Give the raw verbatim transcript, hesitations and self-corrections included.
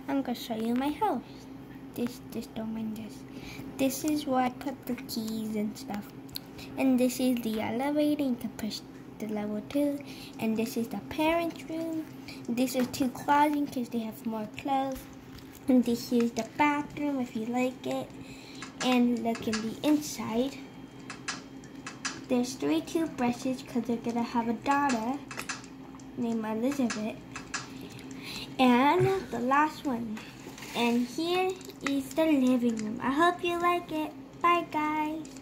I'm gonna show you my house. This, this, don't mind this. This is where I put the keys and stuff. And this is the elevator. You can push the level two. And this is the parents' room. This is two closets because they have more clothes. And this is the bathroom if you like it. And look in the inside. There's three toothbrushes because they're gonna have a daughter named Elizabeth. And the last one. And here is the living room. I hope you like it. Bye, guys.